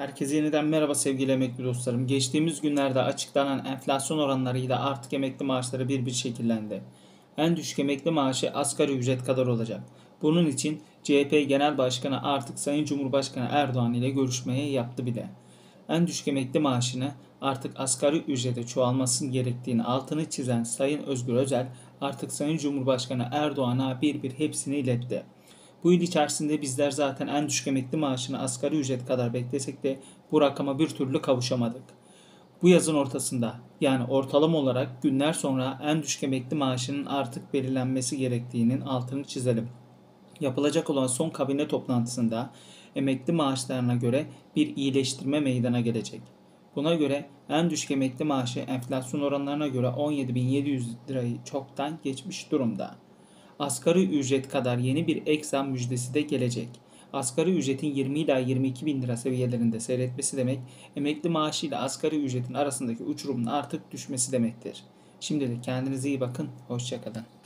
Herkese yeniden merhaba sevgili emekli dostlarım. Geçtiğimiz günlerde açıklanan enflasyon oranlarıyla artık emekli maaşları bir şekillendi. En düşük emekli maaşı asgari ücret kadar olacak. Bunun için CHP Genel Başkanı artık Sayın Cumhurbaşkanı Erdoğan ile görüşmeye yaptı bile. En düşük emekli maaşını artık asgari ücrete çoğalmasının gerektiğini altını çizen Sayın Özgür Özel artık Sayın Cumhurbaşkanı Erdoğan'a bir hepsini iletti. Bu yıl içerisinde bizler zaten en düşük emekli maaşını asgari ücret kadar beklesek de bu rakama bir türlü kavuşamadık. Bu yazın ortasında yani ortalama olarak günler sonra en düşük emekli maaşının artık belirlenmesi gerektiğinin altını çizelim. Yapılacak olan son kabine toplantısında emekli maaşlarına göre bir iyileştirme meydana gelecek. Buna göre en düşük emekli maaşı enflasyon oranlarına göre 17.700 lirayı çoktan geçmiş durumda. Asgari ücret kadar yeni bir ek zam müjdesi de gelecek. Asgari ücretin 20 ila 22 bin lira seviyelerinde seyretmesi demek, emekli maaşı ile asgari ücretin arasındaki uçurumun artık düşmesi demektir. Şimdilik kendinize iyi bakın, hoşça kalın.